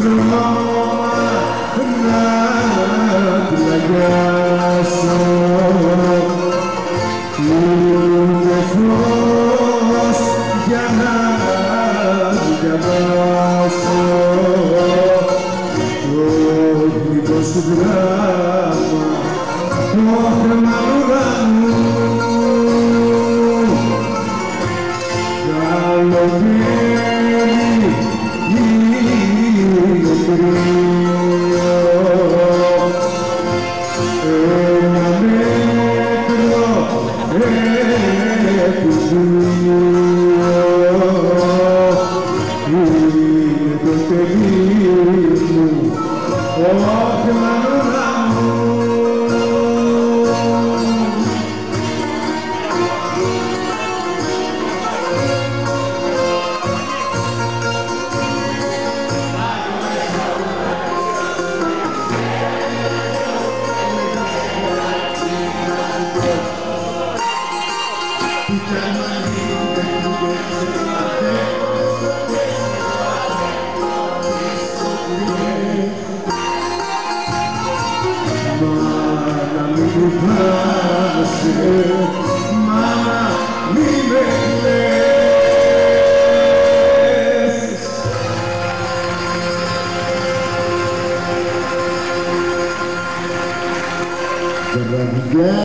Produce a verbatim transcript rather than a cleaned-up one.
βρω να πλαγιάσω ούτε φως για να διαβάσω το γλυκό σου γράμμα το θέμα ουρανού. Καλοκαίρι είναι κρύο, ένα μέτρο επιζύο είναι το παιδί μου, όχι μανούρα μου. Μάνα μην λυπάσαι, μάνα μην με κλαις.